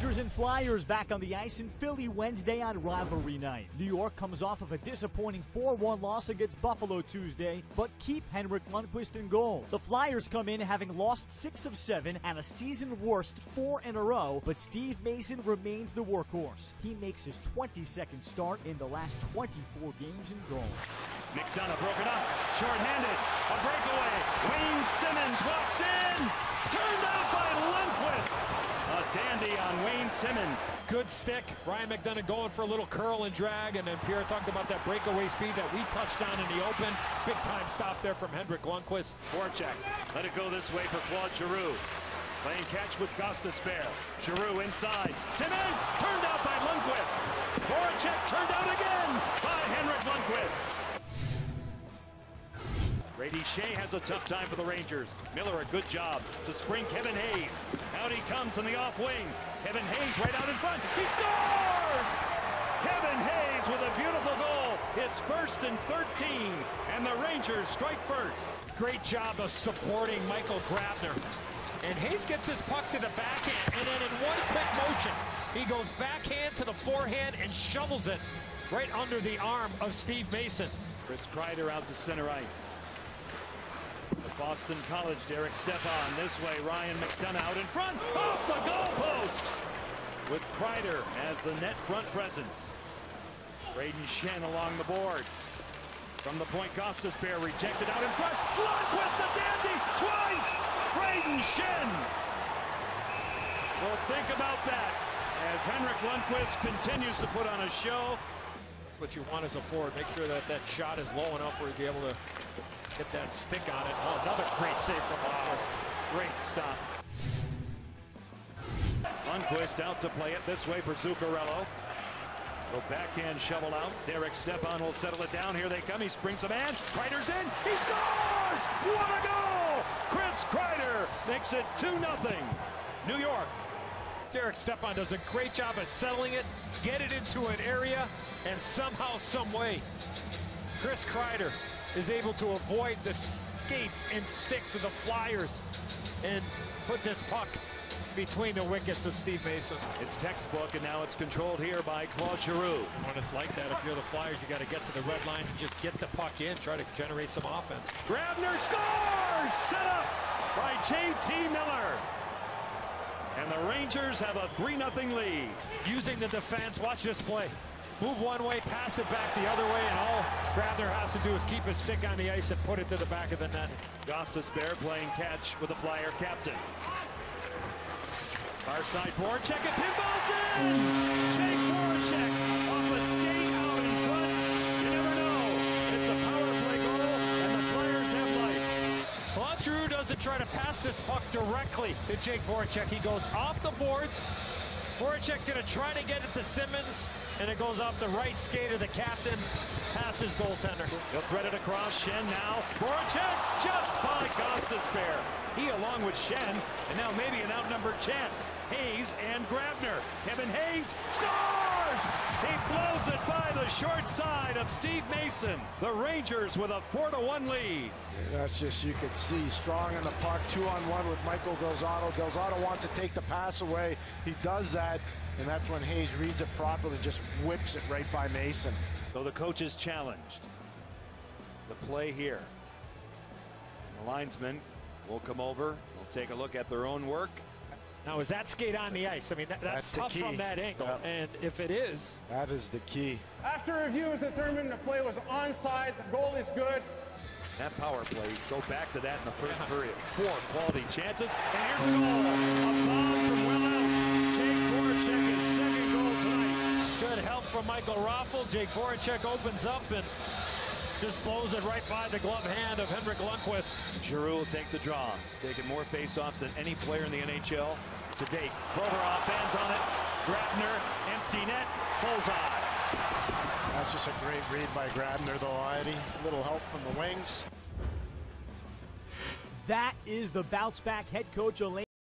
Rangers and Flyers back on the ice in Philly Wednesday on rivalry night. New York comes off of a disappointing 4-1 loss against Buffalo Tuesday, but keep Henrik Lundqvist in goal. The Flyers come in having lost 6 of 7 and a season-worst 4 in a row, but Steve Mason remains the workhorse. He makes his 22nd start in the last 24 games in goal. McDonough broken up, short-handed, a breakaway. Wayne Simmons walks in, turned out by Lundqvist. A dandy on Wayne Simmons. Good stick. Ryan McDonough going for a little curl and drag, and then Pierre talked about that breakaway speed that we touched on in the open. Big time stop there from Henrik Lundqvist. Voracek let it go this way for Claude Giroux. Playing catch with Gostisbehere. Giroux inside. Simmons turned out by Lundqvist. Voracek turned out again by Henrik Lundqvist. Brady Shea has a tough time for the Rangers. Miller a good job to spring Kevin Hayes. Out he comes on the off wing. Kevin Hayes right out in front. He scores! Kevin Hayes with a beautiful goal. It's 1st and 13, and the Rangers strike first. Great job of supporting Michael Grabner. And Hayes gets his puck to the backhand, and then in one quick motion, he goes backhand to the forehand and shovels it right under the arm of Steve Mason. Chris Kreider out to center ice. The Boston College, Derek Stepan this way. Ryan McDonough out in front, off the goalpost, with Kreider as the net front presence. Braden Shen along the boards. From the point, Gostisbehere rejected out in front. Lundqvist a dandy twice. Braden Shen. Well, think about that as Henrik Lundqvist continues to put on a show. That's what you want as a forward. Make sure that that shot is low enough where you'll be able to get that stick on it. Oh, another great save from Lundqvist. Great stop. Lundqvist out to play it this way for Zuccarello. The backhand shovel out. Derek Stepan will settle it down. Here they come. He springs a man. Kreider's in. He scores! What a goal! Chris Kreider makes it 2-0. New York. Derek Stepan does a great job of settling it, get it into an area, and somehow, some way, Chris Kreider is able to avoid the skates and sticks of the Flyers and put this puck between the wickets of Steve Mason. It's textbook, and now it's controlled here by Claude Giroux. When it's like that, if you're the Flyers, you got to get to the red line and just get the puck in, try to generate some offense. Grabner scores! Set up by J.T. Miller. And the Rangers have a 3-0 lead. Using the defense, watch this play. Move one way, pass it back the other way, and all Grabner has to do is keep his stick on the ice and put it to the back of the net. Gostisbehere playing catch with the Flyer captain. Far side Voracek, it pinballs in! Jake Voracek off a skate out in front. You never know. It's a power play goal, and the Flyers have life. Claude Giroux doesn't try to pass this puck directly to Jake Voracek. He goes off the boards. Voracek's going to try to get it to Simmons, and it goes off the right skate of the captain, past his goaltender. He'll thread it across. Shen now. Voracek just by Gostisbehere. He along with Shen, and now maybe an outnumbered chance. Hayes and Grabner. Kevin Hayes scores! He blows it by the short side of Steve Mason. The Rangers with a 4-1 lead. That's just, you could see, strong in the puck, 2-on-1 with Michael Delzato. Delzato wants to take the pass away. He does that, and that's when Hayes reads it properly, just whips it right by Mason. So the coach is challenged. The play here. The linesman will come over. We'll take a look at their own work. Now, is that skate on the ice? I mean, that's tough from that angle. Yep. And if it is, That is the key. After review, it was determined the play was onside. The goal is good. That power play, go back to that in the first period. 4 quality chances, and here's a goal. A bomb from well out. Jake Voracek, his second goal tonight. good help from Michael Raffl. Jake Voracek opens up and just blows it right by the glove hand of Henrik Lundqvist. Giroux will take the draw. He's taken more faceoffs than any player in the NHL to date. Provorov bands on it. Grabner, empty net, bullseye. That's just a great read by Grabner, though, Eddie. A little help from the wings. That is the bounce back head coach Elaine